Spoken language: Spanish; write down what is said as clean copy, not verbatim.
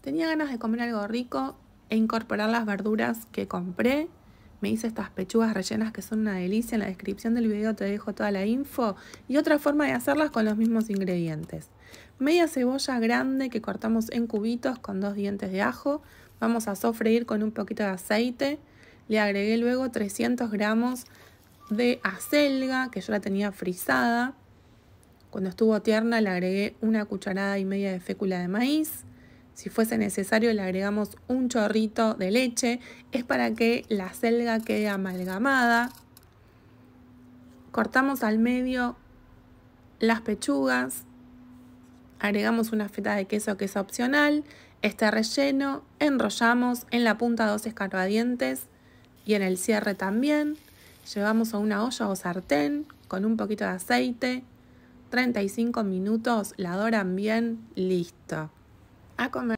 Tenía ganas de comer algo rico e incorporar las verduras que compré. Me hice estas pechugas rellenas que son una delicia. En la descripción del video te dejo toda la info. Y otra forma de hacerlas con los mismos ingredientes. Media cebolla grande que cortamos en cubitos con 2 dientes de ajo. Vamos a sofreír con un poquito de aceite. Le agregué luego 300 gramos de acelga, que yo la tenía frisada. Cuando estuvo tierna le agregué 1,5 cucharadas de fécula de maíz. Si fuese necesario le agregamos un chorrito de leche. Es para que la acelga quede amalgamada. Cortamos al medio las pechugas. Agregamos una feta de queso que es opcional. Este relleno enrollamos en la punta 2 escarbadientes y en el cierre también. Llevamos a una olla o sartén con un poquito de aceite. 35 minutos, la doran bien, listo. A comer.